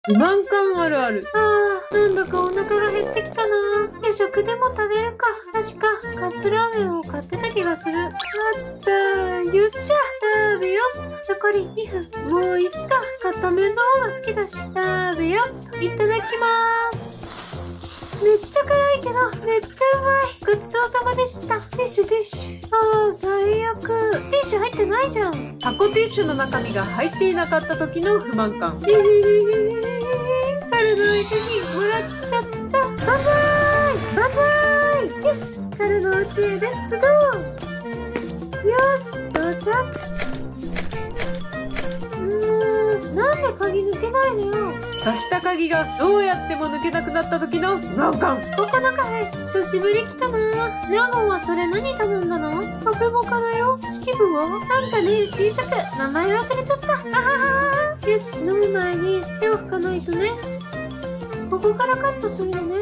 不満感あるある。 なんだかお腹が減ってきたな。夜食でも食べるか。確かカップラーメンを買ってた気がする。あったー。よっしゃ。食べよっと。残り2分。もういっか。片面の方が好きだし。食べよっと。いただきまーす。めっちゃ辛いけど、めっちゃうまい。ごちそうさまでした。ティッシュティッシュ。最悪。ティッシュ入ってないじゃん。 箱ティッシュの中身が入っていなかった時の不満感。 彼の相手にもらっちゃった。バンバイバンバイ。よし、彼の家へレッツゴー。よし、到着。なんで鍵抜けないのよ。 刺した鍵がどうやっても抜けなくなった時の不満感。 ここ中へ久しぶり来たな。ラゴンはそれ何頼んだの？カフェモカだよ。式部はなんかね、小さく名前忘れちゃった。あはは。よし、飲む前に手を拭かないとね。ここからカットするのね。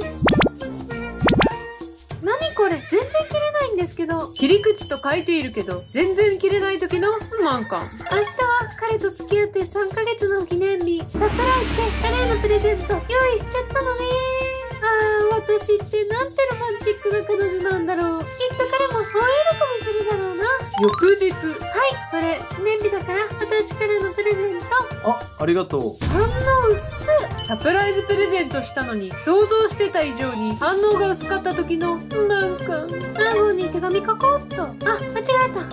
何これ、全然切れないんですけど。 切り口と書いているけど全然切れない時の不満感。 明日は彼と付き合って3ヶ月の記念日。サプライズで彼へのプレゼント用意しちゃったのね。私ってなんてロマンチックな彼女なんだろう。きっと彼も大喜びするだろうな。 翌日。 はい、これ記念日だから私からのプレゼント。 ありがとう。 反応薄っ。 サプライズプレゼントしたのに想像してた以上に反応が薄かった時の不満感。 ラゴンに手紙書こうっと。間違えた。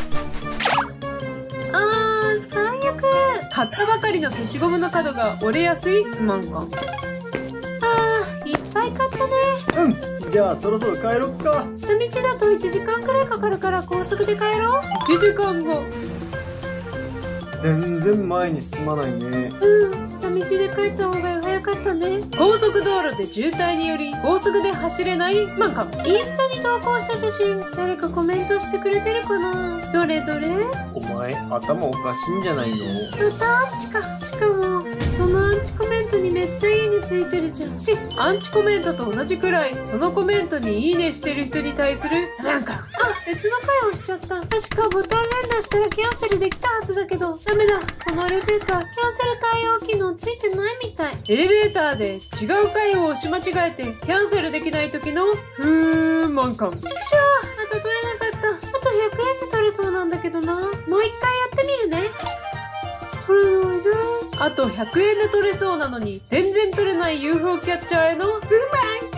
最悪。 買ったばかりの消しゴムの角が折れやすい不満感。 いっぱい買ったね。 じゃあそろそろ帰ろっか。 下道だと1時間くらいかかるから高速で帰ろう。 1時間後。 全然前に進まないね。 下道で帰った方が早かったね。 高速道路で渋滞により高速で走れない不満感。 インスタに投稿した写真、誰かコメントしてくれてるかな。どれどれ。 お前頭おかしいんじゃないの？ またアンチか。しかもそのアンチコメントにめっちゃいいねついてるじゃん。 アンチコメントと同じくらいそのコメントにいいねしてる人に対する不満感。 別の回をしちゃった。確かボタン連打したらキャンセルできたはずだけどダメだ。このエレベーターキャンセル対応機能ついてないみたい。 エレベーターで違う回を押し間違えてキャンセルできない時の不満感。 ちくしょう、また取れなかった。あと100円で取れそうなんだけどな。もう一回やってみるね。取れないで。 あと100円で取れそうなのに全然取れない UFO キャッチャーへの不満